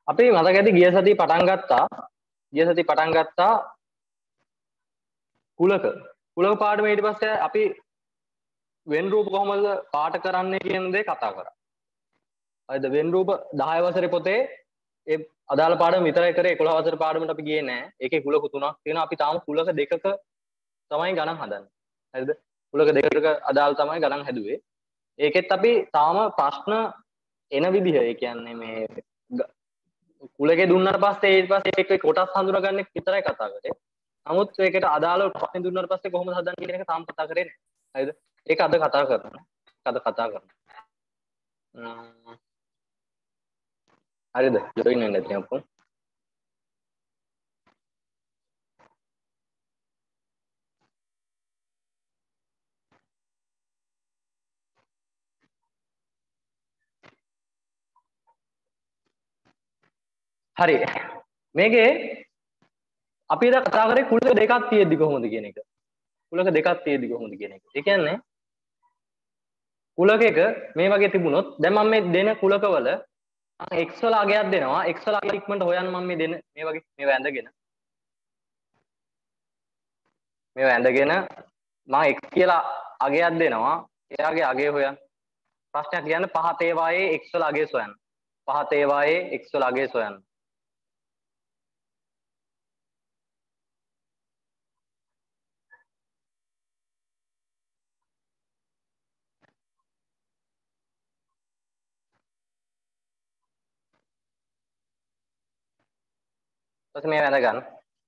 අපි මතක ඇති ගිය සතිය පටන් ගත්තා කුලක පාඩම ඊට පස්සේ අපි වෙන් රූප කොහොමද පාට කරන්නේ කියන දේ කතා කරා. හරිද? වෙන් රූප 10 වසරේ පොතේ ඒ අදාළ පාඩම විතරයි කරේ. 11 වසරේ පාඩමට අපි ගියේ නැහැ. ඒකේ කුලක තුනක් තියෙනවා. අපි තාම කුලක දෙකක තමයි ගණන් හදන්නේ. හරිද? කුලක දෙකක අදාළ තමයි ගණන් හැදුවේ. ඒකෙත් අපි තාම ප්‍රශ්න එන විදිහ ඒ කියන්නේ මේ කුලකේ දුන්නාට පස්සේ ඊට පස්සේ ඒක කොටස් හඳුනාගන්න විතරයි කතා කරේ. නමුත් ඒකට අදාළව ප්‍රශ්න දුන්නාට පස්සේ කොහොමද හදන්නේ කියන එක තාම කතා කරේ නැහැ. හරිද? ඒක අද කතා කරනවා. හරිද? ජොයින් වෙන්න ඇති ඔක්කොම. හරි. මේකේ අපි ඉතින් කතා කරේ කුලක දෙකක් තියෙද්දි කොහොමද කියන එක. ඒ කියන්නේ කුලක එක මේ වගේ තිබුණොත් දැන් මම මේ දෙන කුලකවල x වල අගයක් දෙනවා. x වල අගය ඉක්මනට හොයන්න මම මේ දෙන මේ වගේ මේවා ඇඳගෙන මම x කියලා අගයක් දෙනවා. එයාගේ අගය හොයන්න. ප්‍රශ්නයක් කියන්නේ පහත ඒවායේ x වල අගය සොයන්න. ඊට මේ වැඳ ගන්න.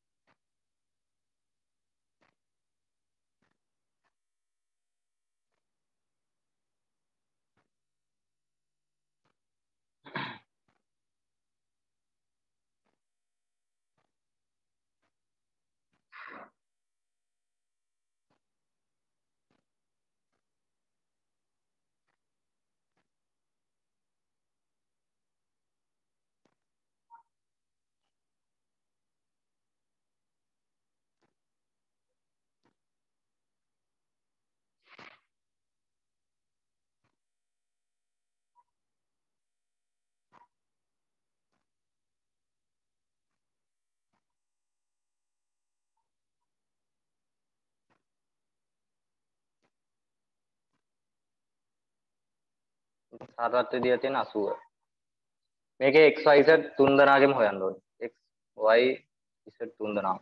සාරවත් විදිය තියෙන 80. මේකේ x y z තුන් දෙනාගෙම හොයන්න ඕනේ. x y z තුන් දෙනාම.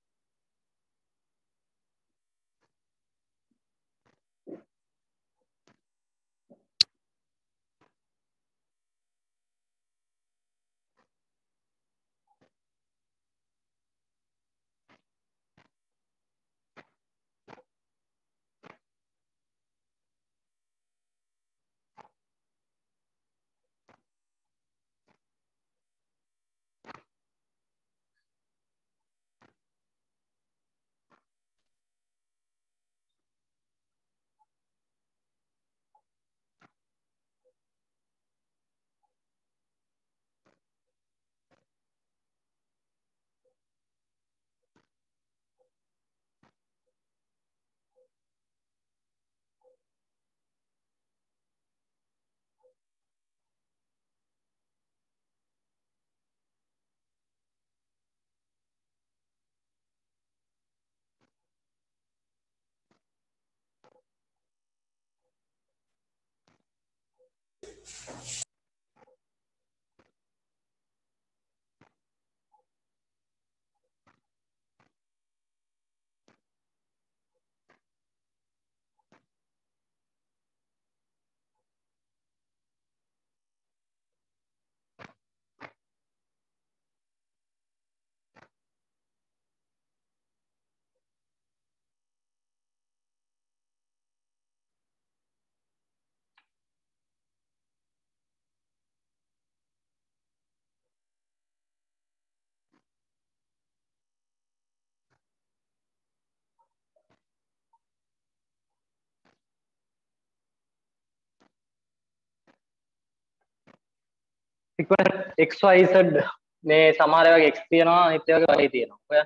ඉක්මනට x y z මේ සමහර ඒවාගේ x තියෙනවා අනිත් ඒවාගේ y තියෙනවා. ඔය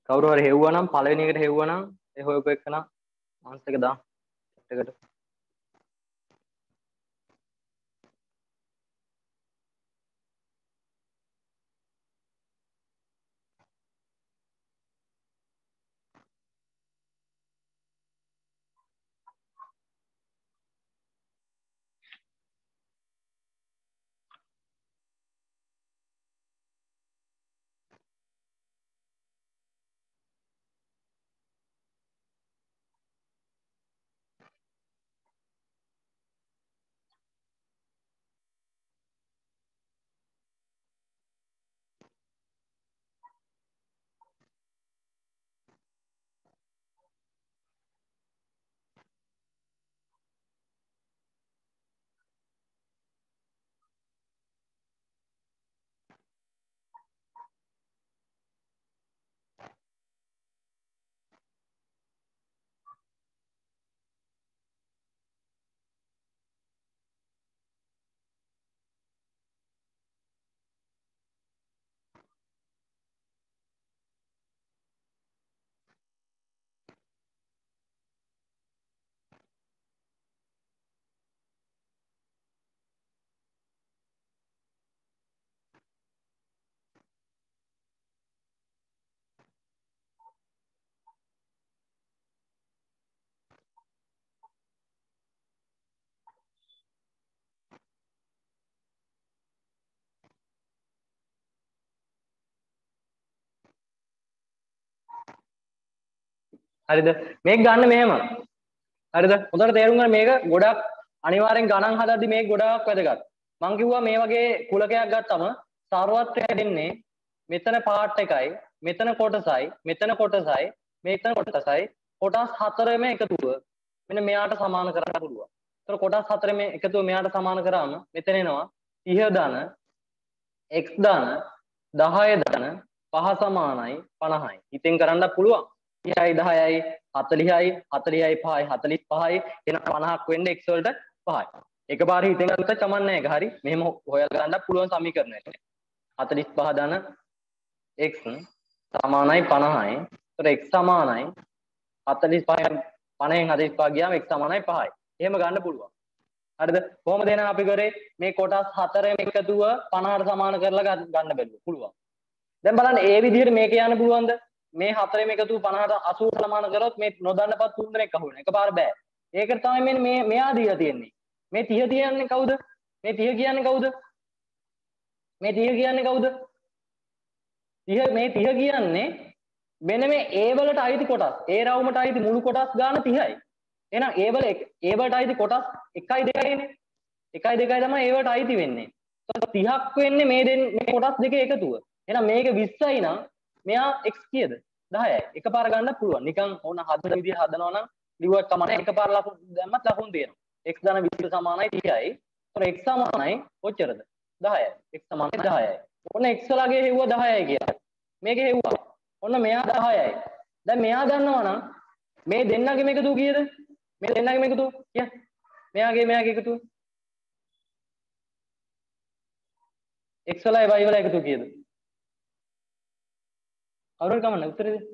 කවුරු හරි හෙව්වා නම් පළවෙනි එකට හෙව්වා නම් ඒ හොයපු එකන ආන්සර් එක දාන්න chat එකට. හරිද? මේක ගන්න මෙහෙම. හරිද? හොඳට තේරුම් ගන්න මේක ගොඩක් අනිවාර්යෙන් ගණන් හදද්දි මේක ගොඩාක් වැදගත්. මම කිව්වා මේ වගේ කුලකයක් ගත්තම සාරවත්වය දෙන්නේ මෙතන පාර්ට් එකයි, මෙතන කොටසයි, මෙතන කොටසයි, මෙතන කොටසයි කොටස් හතරෙම එකතුව මෙන්න මෙයාට සමාන කරන්න පුළුවන්. ඒතර කොටස් හතරෙම එකතුව මෙයාට සමාන කරාම මෙතන එනවා 30 ධන x ධන 10 ධන 5 සමානයි 50යි. ඉතින් කරන්න පුළුවන්. 30යි 10යි 40යි 40යි 5යි 45යි එන 50ක් වෙන්න x වලට 5යි. එකපාර හිතෙන් ගත්තොත් කමන්නේ නැහැ. හරි. මෙහෙම හොයලා ගන්න පුළුවන් සමීකරණයක්. 45 ධන x සමානයි 50යි. ඒතර x සමානයි 45න් 50න් 45 ගියාම x සමානයි 5යි. එහෙම ගන්න පුළුවන්. හරිද? කොහොමද එහෙනම් අපි කරේ මේ කොටස් හතරෙම එකතුව 50ට සමාන කරලා ගන්න බැලුවා. පුළුවන්. දැන් බලන්න ඒ විදිහට මේක යන්න පුළුවන්ද? මේ හතරෙම එකතුව 50ට 80ට සමාන කරොත් මේ නොදන්නපත් තුන් දෙනෙක් අහු වෙනවා. එකපාර බෑ. ඒකට තමයි මේ මෙයා දීලා තියෙන්නේ. මේ 30 කියන්නේ කවුද? මේ 30 කියන්නේ කවුද? මේ 30 කියන්නේ කවුද? 30 මේ 30 කියන්නේ මෙන්න මේ A වලට අයිති කොටස්. A රවුමට අයිති මුළු කොටස් ගාන 30යි. එහෙනම් A වලට අයිති කොටස් 1යි 2යිනේ. 1යි 2යි තමයි A වලට අයිති වෙන්නේ. 30ක් වෙන්නේ මේ කොටස් දෙකේ එකතුව. එහෙනම් මේක 20යි නම් මෙයා x කීයද? 10යි. එකපාර ගන්න පුළුවන්. නිකන් ඕන හදන විදිහ හදනවා නම් ලිව්වත් කමන්නේ එකපාර ලකුණු දැම්මත් ලකුණු දෙනවා. x ධන 20 සමානයි 30යි. ඒතර x සමානයි කොච්චරද? 10යි. x සමානයි 10යි. ඔන්න x වලගේ හෙව්ව 10යි කියලා. මේක හෙව්වා. ඔන්න මෙයා 10යි. දැන් මෙයා දන්නවා නම් මේ දෙන්නගේම එකතුව කීයද? මේ දෙන්නගේම එකතුව කිය. මෙයාගේ එකතුව x වලයි y වලයි එකතුව කීයද? කවුරුහරි කමන්න උත්තරේ දෙන්න.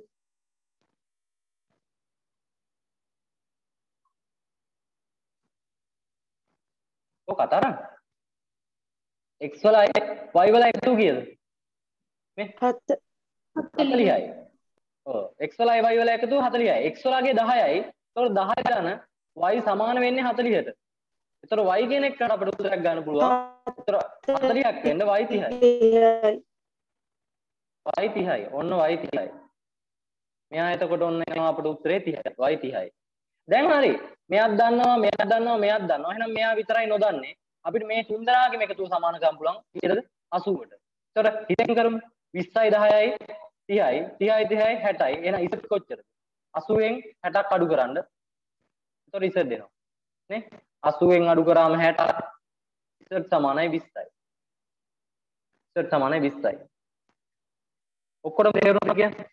ඔය කතරම් x වලයි y වලයි එකතුව කීයද? මේ 40යි. ඔව් x වලයි y වලයි එකතුව 40යි. x වලගේ 10යි. ඒතකොට 10 ගන්න y සමාන වෙන්නේ 40ට. ඒතර y කියන එකට අපිට උත්තරයක් ගන්න පුළුවන්. ඒතර 40ක් වෙන්න y 30යි. y 30යි. ඔන්න y 30යි. මෙයා එතකොට ඔන්න එනවා අපිට උත්තරේ 30යි. y 30යි. දැන් හරි. මෙයාත් දන්නවා, මෙයාත් දන්නවා, මෙයාත් දන්නවා. එහෙනම් මෙයා විතරයි නොදන්නේ. අපිට මේ තුන් දෙනාගේම එකතුව සමාන කරන්න පුළුවන්. කීයද? 80ට. ඒතර හිතෙන් කරමු. 20යි 10යි 30යි 30යි 30යි 60යි. එහෙනම් ඉතින් කොච්චරද? 80න් 60ක් අඩු කරන්න. ඒතර ඉතින් දෙනවා. නේ? 80න් අඩු කරාම 60ක්. ඉතින් සමානයි 20යි. ඉතින් සමානයි 20යි. ඔක්කොටම තේරුණාද කියන්නේ?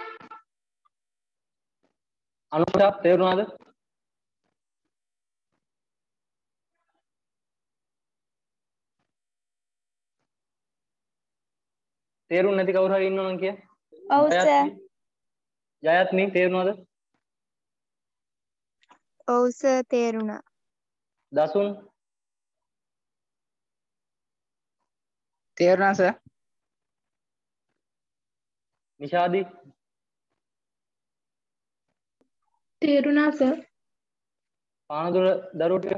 අනුෂා තේරුණාද? තේරුම් නැති කවුරු හරි ඉන්නවනම් කිය. ඔව් සර්. ජයත්නි තේරුණාද? ඔව් සර් තේරුණා. දසුන් තේරුණා සර්. නිෂාදි තේරුණා සර්. පානදුර දරුවෝ ටික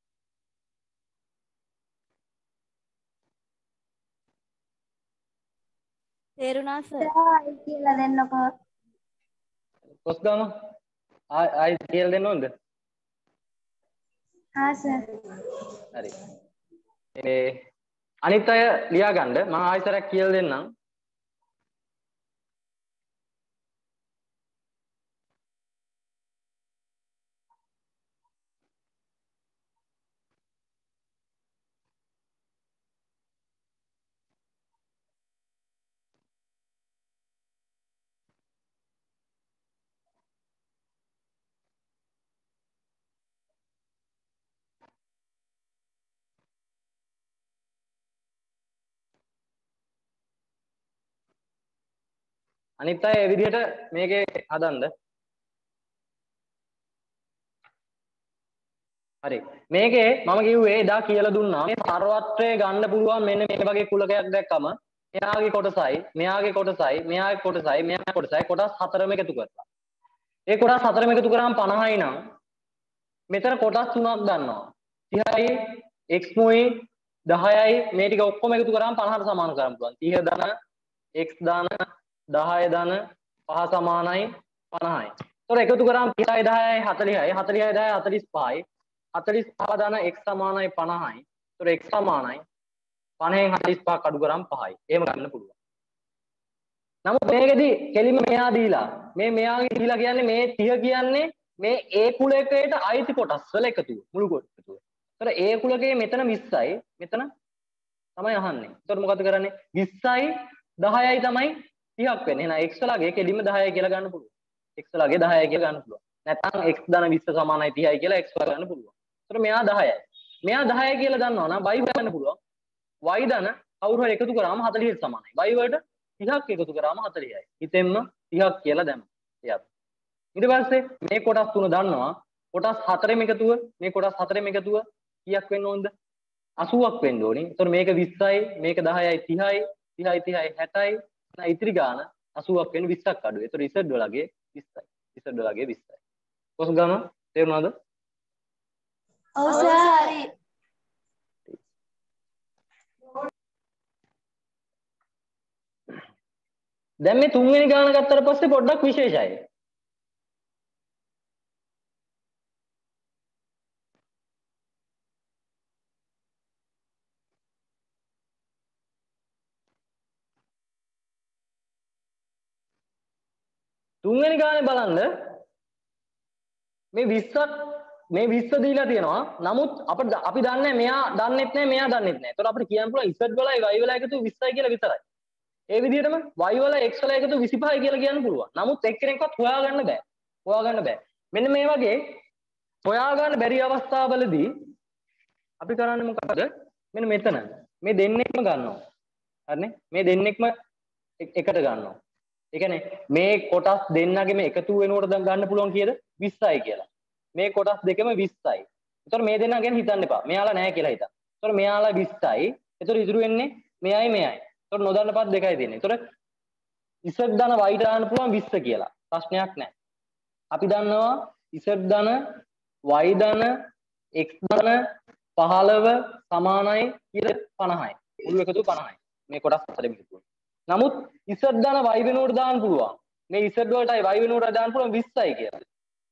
තේරුණා සර්. ආයි කියලා දෙන්නකෝ. කොස්ගම ආයි කියලා දෙන්න ඕනද? හා සර්. හරි. අනිත් අය ලියා ගන්න මම ආයෙසරක් කියලා දෙන්නම්. අනිත් අය ඒ විදිහට මේකේ හදන්න. හරි. මේකේ මම කිව්වේ එදා කියලා දුන්නා මේ සර්වත්‍රය ගන්න පුළුවන් මෙන්න මේ වගේ කුලකයක් දැක්කම මෙයාගේ කොටසයි මෙයාගේ කොටසයි මෙයාගේ කොටසයි මෙයාගේ කොටසයි කොටස් හතරම එකතු කරලා. ඒ කොටස් හතරම එකතු කරාම 50යි නම් මෙතන කොටස් තුනක් ගන්නවා. 30යි x මුයි 10යි මේ ටික ඔක්කොම එකතු කරාම 50ට සමාන කරන්න පුළුවන්. 30 ධන x ධන 10 ධන 5 සමානයි 50යි. ඒතොර එකතු කරාම 30යි 10යි 40යි 40යි 10යි 45යි 45 ධන x සමානයි 50යි. ඒතොර x සමානයි 50න් 45ක් අඩු කරාම 5යි. එහෙම ගන්න පුළුවන්. නමුත් මේකෙදි කෙලිම මෙහා දීලා මෙයාගේ දීලා කියන්නේ මේ 30 කියන්නේ මේ A කුලකයට අයිති කොටස් වල එකතුව මුළු කොටසුව. ඒතොර A කුලකයේ මෙතන 20යි මෙතන තමයි අහන්නේ. ඒතොර මොකද කරන්නේ 20යි 10යි තමයි 30ක් වෙන්නේ. එහෙනම් x වලගේ කෙලිම 10යි කියලා ගන්න පුළුවන්. x වලගේ 10යි කියලා ගන්න පුළුවන්. නැත්නම් x ධන 20 සමානයි 30යි කියලා x වල ගන්න පුළුවන්. ඒතොර මෙයා 10යි. මෙයා 10යි කියලා දන්නවා නම් y ගන්න පුළුවන්. y ධන කවුරු හරි එකතු කරාම 40ට සමානයි. y වලට 30ක් එකතු කරාම 40යි. හිතෙන්ම 30ක් කියලා දැම්මා. එයාත්. ඊට පස්සේ මේ කොටස් තුන දන්නවා. කොටස් හතරෙම එකතුව මේ කොටස් හතරෙම එකතුව කීයක් වෙන්න ඕනද? 80ක් වෙන්න ඕනේ. ඒතකොට මේක 20යි, මේක 10යි 30යි, 30යි 30යි 60යි. නැ ඉතිරි ගාන 80ක් වෙන 20ක් අඩුයි. ඒතකොට ඉසඩ් වලගේ 20යි. ඉසඩ් වලගේ 20යි. කොහොමද ගම තේරුණාද? ඔව් සර්. දැන් මේ තුන්වෙනි ගාන ගත්තට පස්සේ පොඩ්ඩක් විශේෂයි. තුන්වෙනි ගානේ බලන්න මේ 20 දීලා තියෙනවා. නමුත් අපි දන්නේ මෙයා දන්නෙත් නැහැ මෙයා දන්නෙත් නැහැ. ඒතකොට අපිට කියන්න පුළුවන් z වලයි y වලයි එකතු 20යි කියලා විතරයි. ඒ විදිහටම y වල x වල එකතු 25යි කියලා කියන්න පුළුවන්. නමුත් එක්කෙනෙක්වත් හොයාගන්න බෑ. මෙන්න මේ වගේ හොයාගන්න බැරි අවස්ථාවලදී අපි කරන්නේ මොකද? මෙන්න මෙතන මේ දෙන්නෙක්ම ගන්නවා. හරිනේ? මේ දෙන්නෙක්ම එකට ගන්නවා. ඒ කියන්නේ මේ කොටස් දෙන්නගෙම එකතු වෙනකොට ගන්න පුළුවන් කීයද? 20යි කියලා. මේ කොටස් දෙකම 20යි. ඒතකොට මේ දෙන්නා ගැන හිතන්න එපා. මෙයාලා නැහැ කියලා හිතන්න. ඒතකොට මෙයාලා 20යි. ඒතකොට ඉතුරු වෙන්නේ මෙයයි මෙයයි. ඒතකොට නොදන්න පද දෙකයි තියෙන්නේ. ඒතකොට z ධන y දාන්න පුළුවන් 20 කියලා. ප්‍රශ්නයක් නැහැ. අපි දන්නවා z ධන y ධන x ධන 15 සමානයි කියලා 50යි. මුළු එකතු 50යි. මේ කොටස් හතරෙම එකතු වෙනවා. නමුත් z ධන y වෙනුවට දාන්න පුළුවන්. මේ z වලටයි y වෙනුවට දාන්න පුළුවන් 20යි කියලා.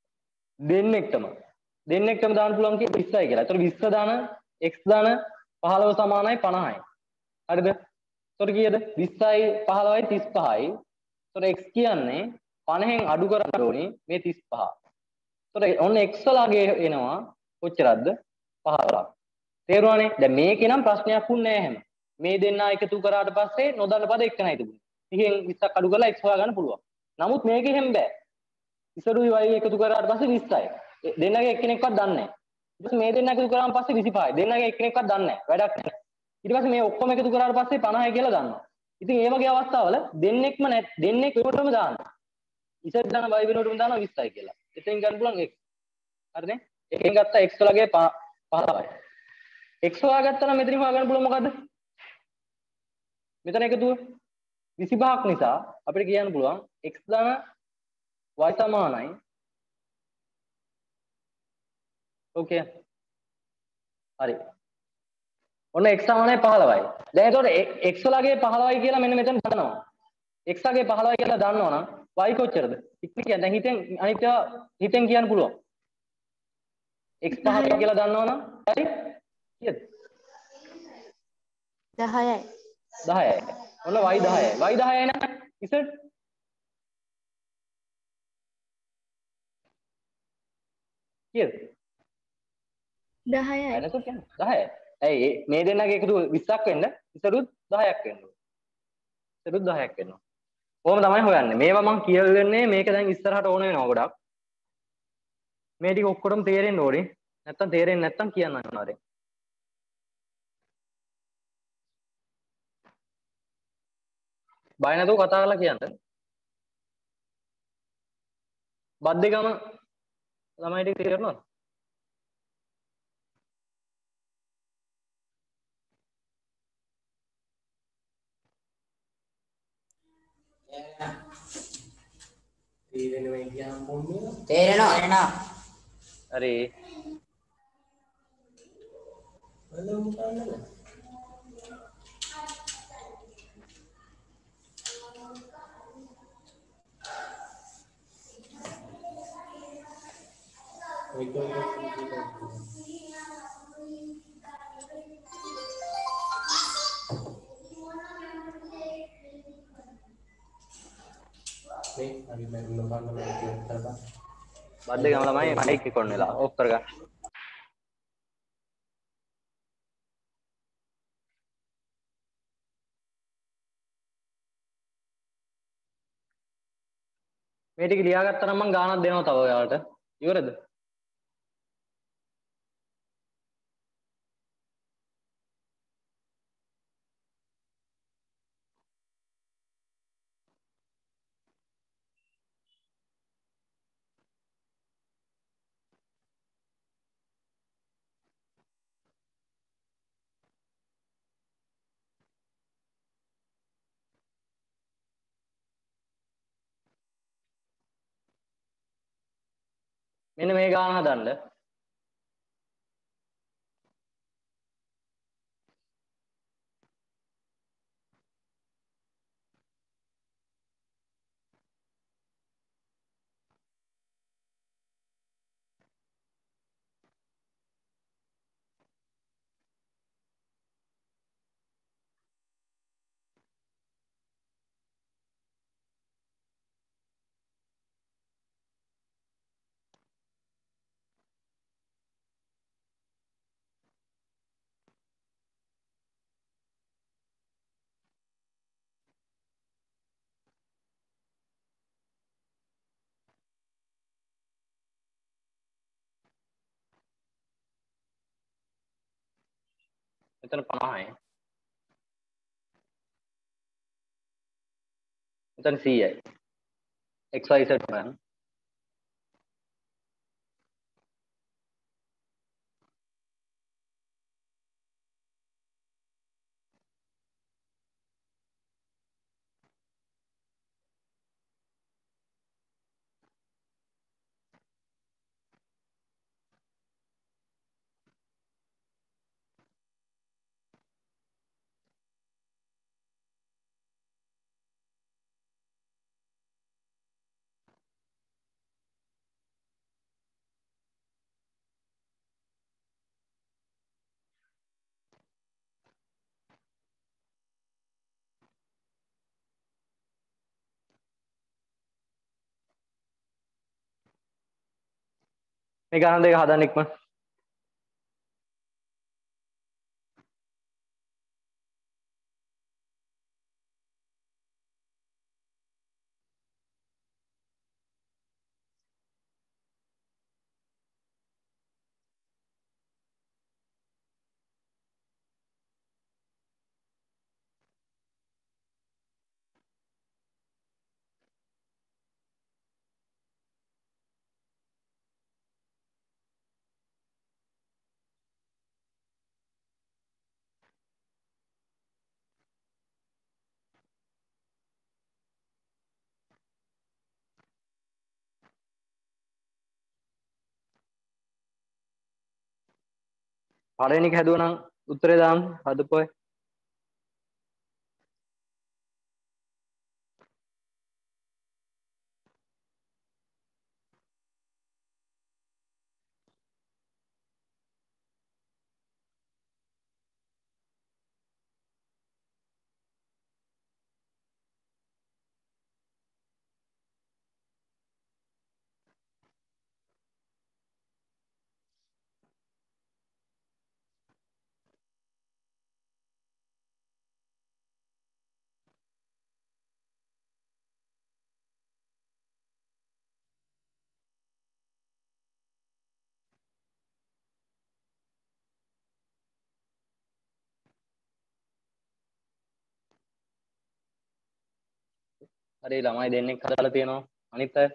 දෙන්නෙක්ටම දාන්න පුළුවන් කිය 20යි කියලා. ඒතකොට 20 ධන x ධන 15 සමානයි 50යි. හරිද? ඒතකොට කීයද? 20යි 15යි 35යි. ඒතකොට x කියන්නේ 50න් අඩු කරන්න ඕනේ මේ 35. ඒතකොට ඔන්න x වලගේ එනවා කොච්චරද? 15ක්. තේරුණානේ? දැන් මේකේ නම් ප්‍රශ්නයක් වුන්නේ නැහැ හැම. මේ දෙන්නා එකතු කරාට පස්සේ නොදන්න පද එක්කනයි තිබුණේ. 30න් 20ක් අඩු කරලා x හොයාගන්න පුළුවන්. නමුත් මේකේ හැම බෑ. ඉසඩුයි y එකතු කරාට පස්සේ 20යි. දෙන්නගේ එක්කෙනෙක්වත් දන්නේ නැහැ. ඊට පස්සේ මේ දෙන්න එකතු කරාම පස්සේ 25යි. දෙන්නගේ එක්කෙනෙක්වත් දන්නේ නැහැ. වැඩක් නැහැ. ඊට පස්සේ මේ ඔක්කොම එකතු කරාට පස්සේ 50යි කියලා දන්නවා. ඉතින් මේ වගේ අවස්ථාවල දෙන්නෙක් වෙනකොටම දාන්න. ඉසෙට් දාන y වෙනුවටම දානවා 20යි කියලා. එතෙන් ගන්න පුළුවන් x. හරිනේ? එකෙන් ගත්තා x වලගේ 15යි. x හොයාගත්තා නම් මෙතනින් හොයාගන්න පුළුවන් මොකද්ද? මෙතන එකතුව 25ක් නිසා අපිට කියන්න පුළුවන් x ධන y සමානයි. ඕකේ. හරි. ඔන්න x සමානයි 15යි. දැන් එතකොට x වලගේ 15යි කියලා මෙන්න මෙතන දානවා. x වලගේ 15යි කියලා දන්නවනම් y කොච්චරද? ඉක්ම කියන්න. දැන් හිතෙන් අනිත් ඒවා හිතෙන් කියන්න පුළුවන්. x 15යි කියලා දන්නවනම් හරි? කීයද? 10යි. 10යි. ඔන්න y 10යි. y 10යි නේද? ඉතින් කීයද? 10යි. අයනසොත් කියන්නේ 10යි. ඇයි මේ දෙන්නගේ එකතු 20ක් වෙන්න ඉසරුත් 10ක් වෙන්න ඕන. ඉසරුත් 10ක් වෙන්න ඕන. කොහොම තමයි හොයන්නේ. මේවා මම කියවෙන්නේ මේක දැන් ඉස්සරහට ඕන වෙනවා ගොඩක්. මේ ටික ඔක්කොටම තේරෙන්න ඕනේ. නැත්තම් තේරෙන්නේ නැත්තම් කියන්න අනිවාර්යෙන්. බය නැතුව කතා කරලා කියන්න. බද්දේගම ළමයි ටික තේරෙනවද? තේරෙනවා. හරි. බද්දේගම ළමයි මයික් එක ඔන් වෙලා ඔෆ් කරගන්න. මේ ටික ලියාගත්තා නම් මම ගානක් දෙනවා තව ඔයාලට. ඉවරද? මෙන්න මේ ගාන හදන්න. මෙතන 50යි. මෙතන 100යි. XYZ හොයන්න. මේ ගාන දෙක හදන්න ඉක්මන. පළවෙනි එක හැදුවා නම් උත්තරේ දාන්න හදපොයි. හරි ළමයි දෙන්නෙක් හදලා තියෙනවා. අනිත් අය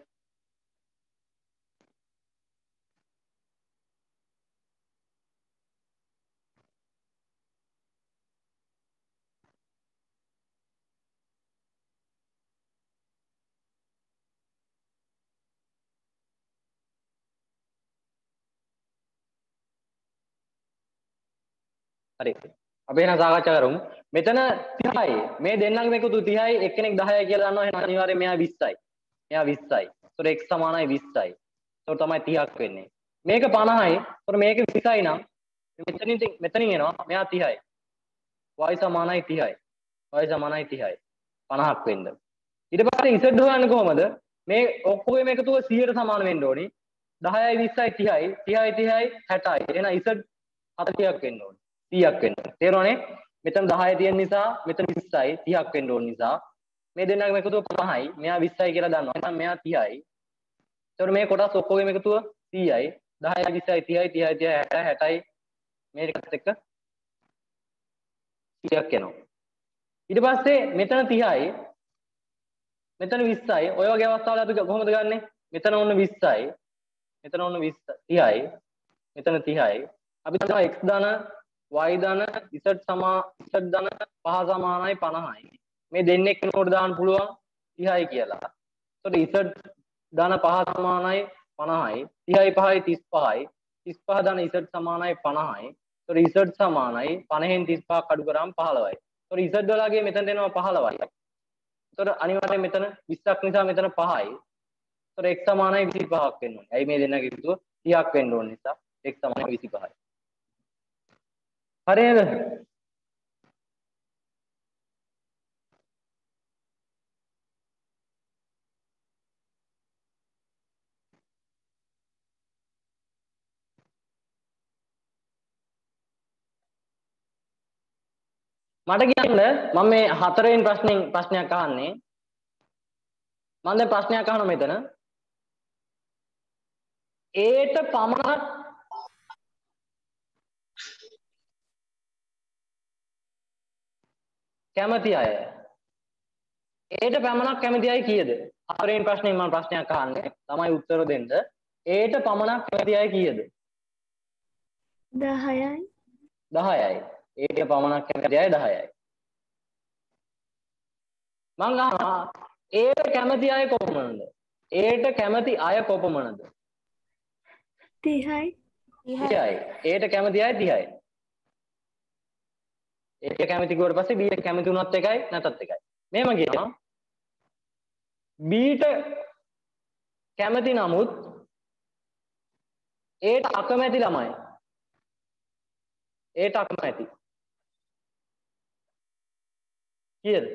හරි. අපි එහෙනම් සාකච්ඡා කරමු. මෙතන 30යි. මේ දෙන්නගේ මේකතු 30යි. එක්කෙනෙක් 10යි කියලා දන්නවා. එහෙනම් අනිවාර්යයෙන් මෙයා 20යි. මෙයා 20යි. ඒතකොට x සමානයි 20යි. ඒතකොට තමයි 30ක් වෙන්නේ. මේක 50යි. ඒතකොට මේක 20යි නම් මෙතනින් එනවා. මෙයා 30යි. y සමානයි 30යි. y සමානයි 30යි. 50ක් වෙන්න. ඊට පස්සේ z හොයන්නේ කොහමද? මේ ඔක්කොගේම එකතුව 100ට සමාන වෙන්න ඕනි. 10යි 20යි 30යි 30යි 60යි. එහෙනම් z 40ක් වෙන්න ඕනි. 30ක් වෙන්න. තේරුණානේ? මෙතන 10 තියෙන නිසා මෙතන 20යි 30ක් වෙන්න ඕන නිසා මේ දෙන්නගේම එකතුව 50යි. මෙයා 20යි කියලා දන්නවා. එහෙනම් මෙයා 30යි. ඒතකොට මේ කොටස් ඔක්කොගේම එකතුව 100යි. 10යි 20යි 30යි 30යි 60යි 60යි මේකත් එක්ක 100ක් එනවා. ඊට පස්සේ මෙතන 30යි මෙතන 20යි. ඔය වගේ අවස්ථාවල අපි කොහොමද ගන්නෙ? මෙතන ඔන්න 20යි. මෙතන ඔන්න 20 30යි. මෙතන 30යි. අපි තමයි x ධන y ධන z ධන 5 සමානයි 50යි. මේ දෙන්නෙක් කෙනෙකුට දාන්න පුළුවන් 30යි කියලා. එතකොට z ධන 5 සමානයි 50යි. 30යි 5යි 35යි. 35 ධන z සමානයි 50යි. එතකොට z සමානයි 50න් 35ක් අඩු කරාම 15යි. එතකොට z වලගේ මෙතනට එනවා 15යි. එතකොට අනිවාර්යයෙන් මෙතන 20ක් නිසා මෙතන 5යි. එතකොට x සමානයි 25ක් වෙන්න ඕනේ. ඇයි මේ දෙන්නගේ එකතුව 30ක් වෙන්න ඕන නිසා x සමානයි 25යි. හරිද? මට කියන්න මම මේ හතරවෙනි ප්‍රශ්නයක් අහන්නේ. මම දැන් ප්‍රශ්නයක් අහනවා මෙතන. ඒට පමණක් කැමති අය. ඒට පමණක් කැමති අය කීයද? හතරවෙනි ප්‍රශ්නේ මම ප්‍රශ්නයක් අහන්නේ. ළමයි උත්තර දෙන්න. ඒට පමණක් කැමති අය කීයද? 10යි. 10යි. ඒට පමණක් කැමති අය 10යි. මං අහනවා ඒට කැමති අය කොපමණද? ඒට කැමති අය කොපමණද? 30යි. 30යි. ඒට කැමති අය 30යි. ඒට කැමති කිව්වට පස්සේ B ට කැමති වුණත් එකයි නැතත් එකයි. මෙහෙම කියනවා B ට කැමති නමුත් ඒට අකමැති ළමයි. ඒට අකමැති. කීයද?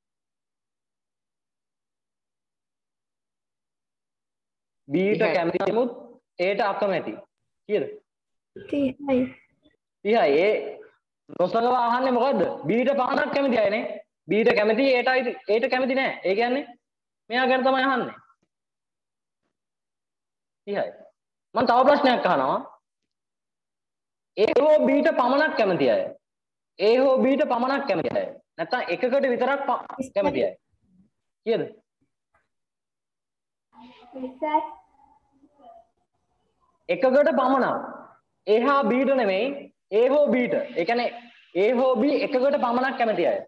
B ට කැමති නමුත් ඒට අකමැති. කීයද? 30යි. 30යි. ඒ නොසලව අහන්නේ මොකද්ද? B ට පමණක් කැමති අයනේ. B ට කැමති ඒට කැමති නෑ. ඒ කියන්නේ මෙයා ගැන තමයි අහන්නේ. 30යි. මම තව ප්‍රශ්නයක් අහනවා. A හෝ B ට පමණක් කැමති අය. A හෝ B ට පමණක් කැමති අය. නැත්නම් එකකට විතරක් කැමති අය. කීයද? 20යි. එකකට පමණක්. A හා B ට නෙමෙයි A හෝ B ට. ඒ කියන්නේ A හෝ B එකකට පමණක් කැමති අය.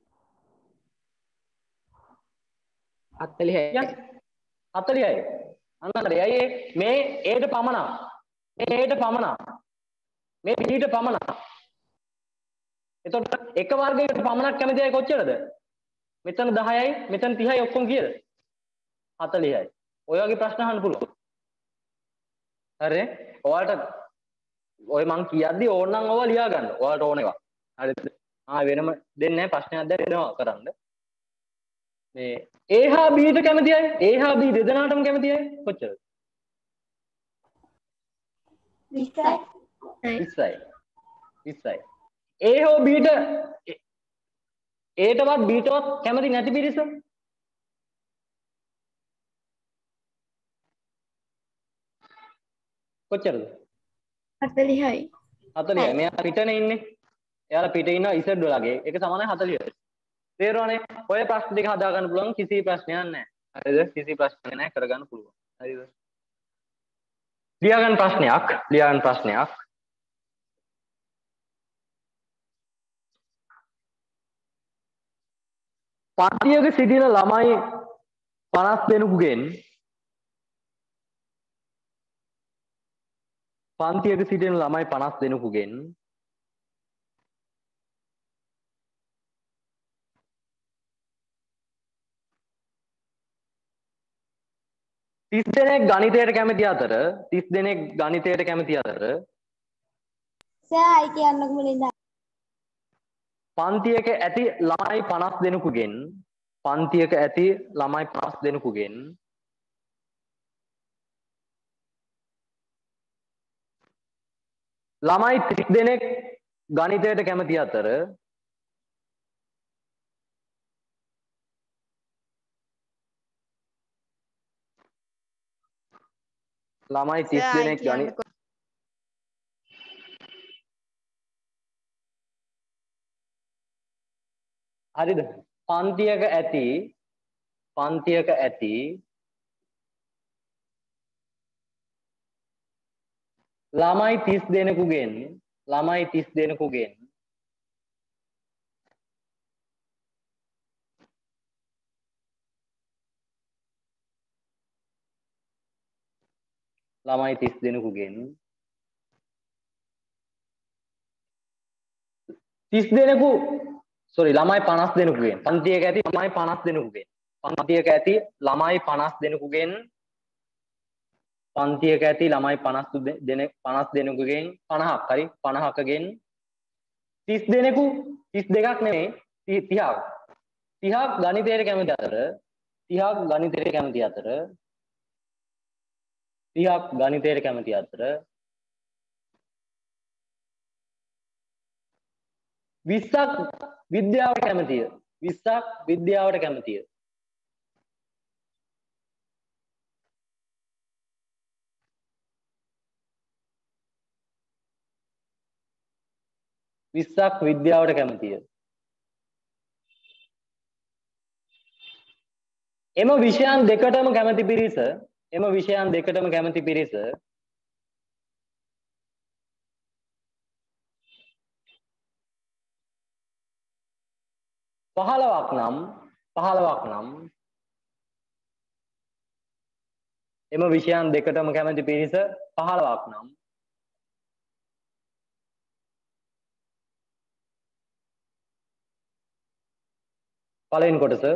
අත්තලිහයි. 40යි. අන්න හරි. අයි මේ Aට පමණක්. මේ Aට පමණක්. මේ Bට පමණක්. එතකොට එක වර්ගයකට පමණක් කැමති අය කොච්චරද? මෙතන 10යි මෙතන 30යි ඔක්කොම කීයද? 40යි. ඔය වගේ ප්‍රශ්න අහන්න පුළුවන්. හරිනේ? ඔයාලට ඔය මං කියද්දි ඕනනම් ඔවා ලියා ගන්න. ඔයාලට ඕන ඒවා. හරිද? වෙනම දෙන්නේ නැහැ ප්‍රශ්නයක් දැන් දෙනවා කරන්න. මේ A හා B ට කැමති අය? A හා B දෙදෙනාටම කැමති අය කොච්චරද? 20යි. 20යි. 20යි. A හෝ B ට A ටවත් B ටවත් කැමති නැති පිරිස? කොච්චරද? 40යි. 40යි. මෙයා පිටනේ ඉන්නේ. එයාලා පිටේ ඉන්නවා ඉසඩ් වලගේ. ඒක සමානයි 40යි. තේරුණානේ? ඔය ප්‍රශ්න දෙක හදා ගන්න පුළුවන් කිසි ප්‍රශ්නයක් නැහැ. හරිද? කිසි ප්‍රශ්නයක් නැහැ කරගන්න පුළුවන්. හරිද? ලියාගන්න ප්‍රශ්නයක්. පන්තියක සිටින ළමයි 50 දෙනෙකුගෙන් පන්තියක සිටින ළමයි 50 දෙනෙකුගෙන් 30 දෙනෙක් ගණිතයට කැමති අතර 30 දෙනෙක් ගණිතයට කැමති අතර සර් ආයි කියන්නකො මුලින්ද. පන්තියක ඇති ළමයි 50 දෙනෙකුගෙන් ළමයි 30 දෙනෙක් ගණිතයට කැමති අතර ළමයි 30 දෙනෙක් ගණිත හරිද? පන්තියක ඇති ළමයි 30 දෙනෙකුගෙන් ළමයි 30 දෙනෙකුගෙන් 30 දෙනෙකු sorry ළමයි 50 දෙනෙකුගෙන් පන්තියක ඇති ළමයි 50 දෙනෙකුගෙන් 50 හරි 50කගෙන් 30 දෙනෙකු 32ක් නෙමෙයි 30ක් ගණිතයට කැමති අතර 30ක් ගණිතයට කැමති අතර 20ක් විද්‍යාවට කැමතිය 20ක් විද්‍යාවට කැමතිය 20ක් විද්‍යාවට කැමතිය එම විෂයන් දෙකටම කැමති පිරිස 15ක් නම් එම විෂයන් දෙකටම කැමති පිරිස 15ක් නම් පළවෙනි කොටස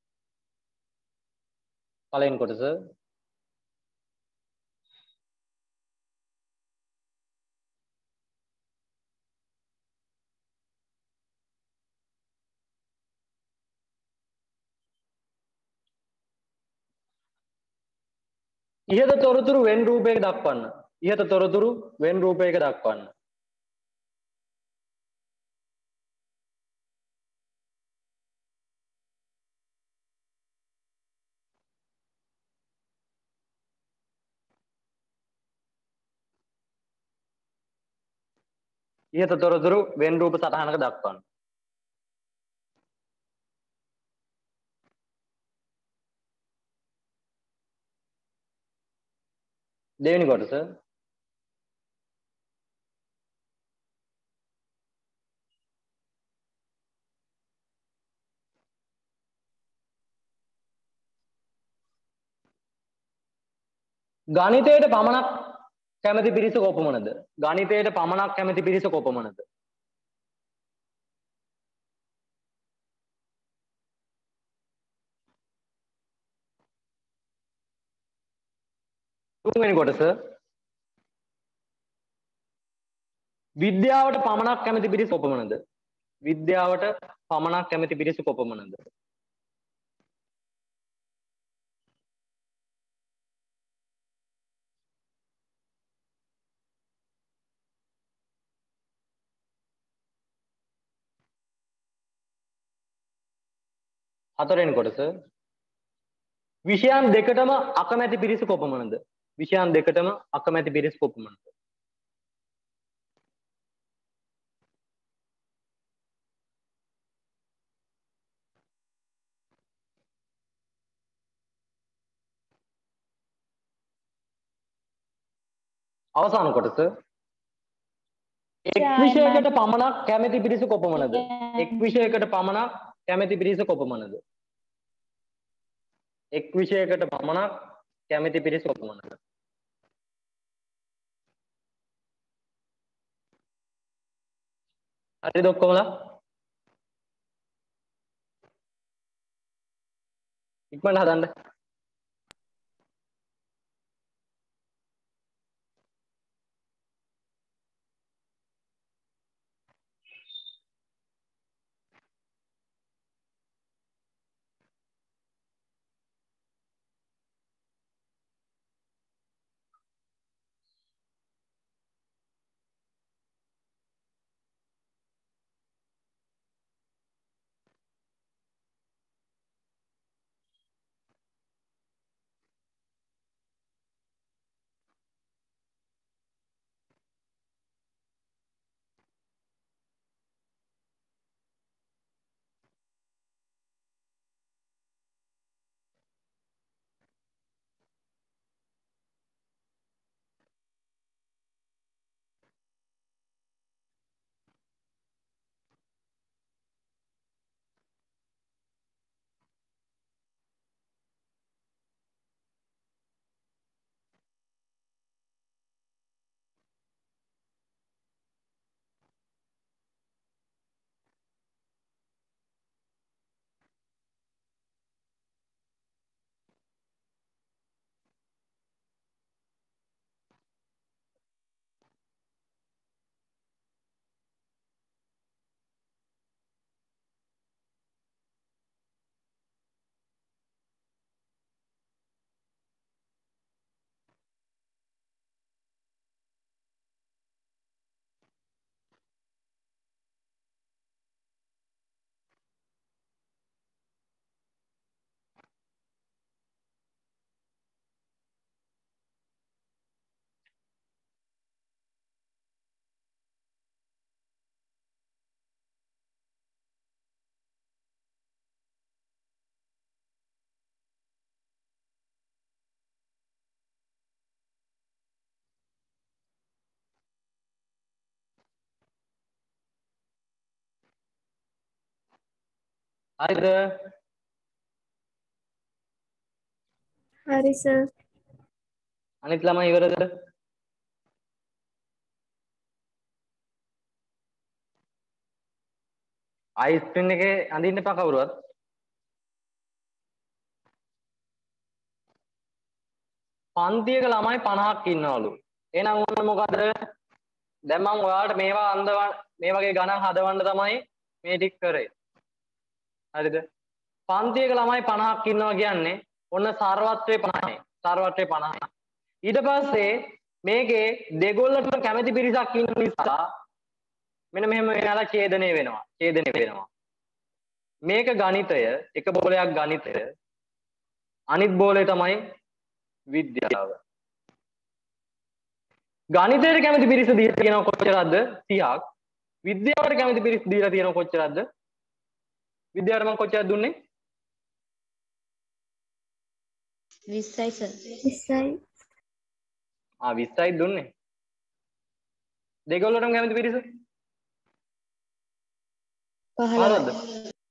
ඉහත තොරතුරු වෙන් රූපයක දක්වන්න. ඉහත තොරතුරු වෙන් රූප සටහනක දක්වන්න. දෙවෙනි කොටස ගණිතයට පමණක් කැමති පිරිස කොපමණද? ගණිතයට පමණක් කැමති පිරිස කොපමණද? තුන්වෙනි කොටස විද්‍යාවට පමණක් කැමති පිරිස කොපමණද? විද්‍යාවට පමණක් කැමති පිරිස කොපමණද? හතරවෙනි කොටස විෂයන් දෙකටම අකමැති පිරිස කොපමණද? විෂයන් දෙකටම අකමැති පිරිස කොපමණද? අවසාන කොටස එක් විෂයකට පමණක් කැමති පිරිස කොපමණද? එක් විෂයකට පමණක් කැමති පිරිස කොපමණද? එක් විෂයකට පමණක් කැමති පිරිස කොපමණද? හරිද ඔක්කොමලා? ඉක්මනට හදන්න. හරිද? හරි සර්. අනිත් ළමයි ඉවරද? අයිස් ක්‍රීන් එකේ අඳින්න එපා කවුරුවත්. පන්තියක ළමයි 50ක් ඉන්නවලු. එහෙනම් ඔන්න මොකද? දැන් මම ඔයාලට මේවා මේ වගේ ගණන් හදවන්න තමයි මේ ටික කරේ. හරිද? පන්තියක ළමයි 50ක් ඉන්නවා කියන්නේ ඔන්න සර්වත්‍රේ 50යි. සර්වත්‍රේ 50යි. ඊට පස්සේ මේකේ දෙගොල්ලටම කැමැති පිරිසක් ඉන්න නිසා මෙන්න මෙහෙම වෙනාලා ඡේදනය වෙනවා. ඡේදනය වෙනවා. මේක ගණිතය, එක බෝලයක් ගණිතය. අනිත් බෝලේ තමයි විද්‍යාව. ගණිතයට කැමති පිරිස දීලා තියෙනවා කොච්චරද? 30ක්. විද්‍යාවට කැමති පිරිස දීලා තියෙනවා කොච්චරද? විද්‍යාවට මම කොච්චරද දුන්නේ? 20යි සර්. 20යි. 20යි දුන්නේ. දෙගොල්ලටම කැමති පිරිස? 15ද?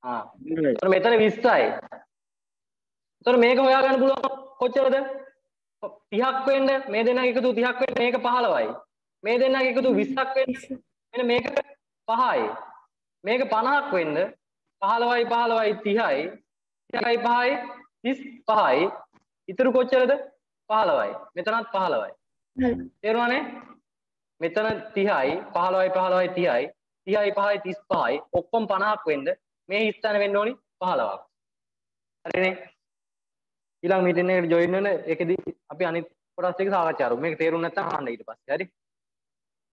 මෙතන 20යි. එතකොට මේක හොයාගන්න පුළුවන් කොච්චරද? 30ක් වෙන්න මේ දෙන්නගේ එකතු 30ක් වෙන්න මේක 15යි. මේ දෙන්නගේ එකතු 20ක් වෙන්න මෙන්න මේක 5යි. මේක 50ක් වෙන්න 15යි 15යි 30යි 30යි 5යි 35යි. ඉතුරු කොච්චරද? 15යි. මෙතනත් 15යි. තේරුණානේ? මෙතන 30යි 15යි 15යි 30යි 30යි 5යි 35යි ඔක්කොම 50ක් වෙන්න මේ හිස්තැන වෙන්න ඕනි 15ක්. හරිනේ? ඊළඟ මීටින් එකට ජොයින් වෙන එකදී අපි අනිත් කොටස් ටික සාකච්ඡා කරමු. මේක තේරුම් නැත්නම් අහන්න ඊට පස්සේ. හරි?